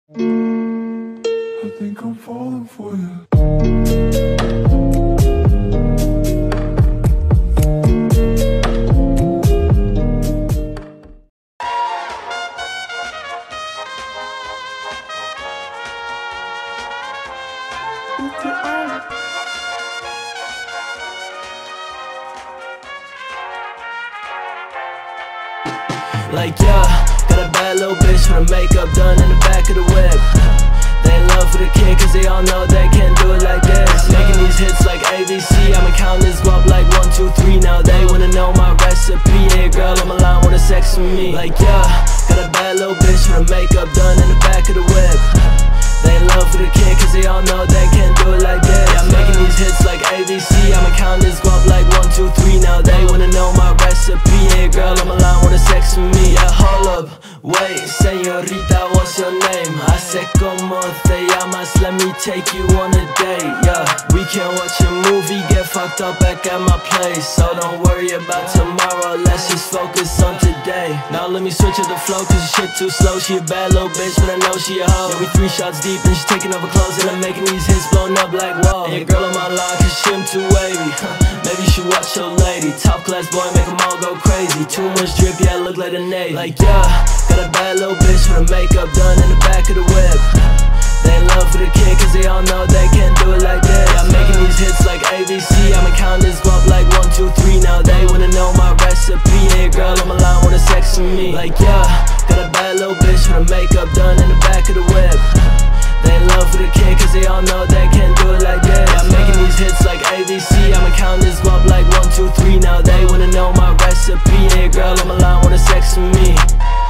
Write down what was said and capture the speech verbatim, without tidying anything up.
I think I'm falling for you. Like yeah, got a bad little bitch with her makeup done in the back of the whip. They in love with the kid cause they all know they can't do it like this. Making these hits like A B C, I'ma count this guap like one, two, three. Now they wanna know my recipe. Hey girl, I'm aligned with a sex with me. Like yeah, got a bad little bitch with her makeup done in the back of the whip. They in love with the kid cause they all know they can't do it like this. I'm making these hits like A B C, I'ma count this guap like one, two, three. Now they wanna know my recipe. Hey girl, I'm aligned with a sex with me. Yeah, hold up, wait, señorita, what's your name? I said, como te llamas? Let me take you on a date. Yeah, we can watch a movie, get fucked up back at my place. So don't worry about tomorrow, let's just focus on today. Now let me switch up the flow cause the shit too slow. She a bad little bitch but I know she a hoe. Yeah, we three shots deep and she taking off her clothes and I'm making these hits blowing up like whoa. And your girl on my line cause she am too wavy. Maybe you should watch your lady. Top class boy, make them all go crazy. Too much drip, yeah, I look like a Navy. Like yeah, got a bad little bitch with her makeup done in the back of the whip. They in love with the kid cause they all know they can't do it like this. I'm making these hits like A B C, I'ma count this guap like one, two, three. Now they wanna know my recipe. Hey girl, I'm aligned with a sex with me. Like yeah, got a bad little bitch with her makeup done in the back of the whip. They in love with the kid cause they all know they can't do it like this. I'm making these hits like A B C, I'ma count this guap like one, two, three. Now they wanna know my recipe. Hey girl, I'm aligned with a sex with me.